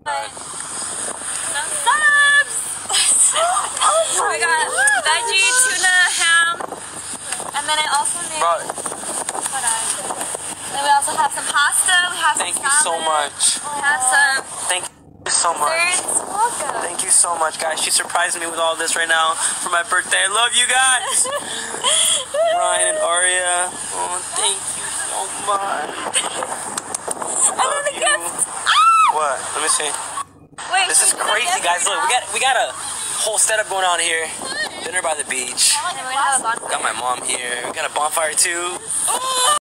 Some subs! We got veggie, tuna, ham, and then I also made... Then we also have some pasta, we have Thank some you so salmon, much. we have some Thank you so much. desserts. Welcome. Thank you so much, guys. She surprised me with all this right now for my birthday. I love you guys. Ryan and Aria. Oh, thank you so much. And then the gift. What? Let me see. Wait, This is can we do the crazy, gift guys. right Look, now? we got a whole setup going on here. Dinner by the beach. And we're gonna have a bonfire. Got my mom here. We got a bonfire too.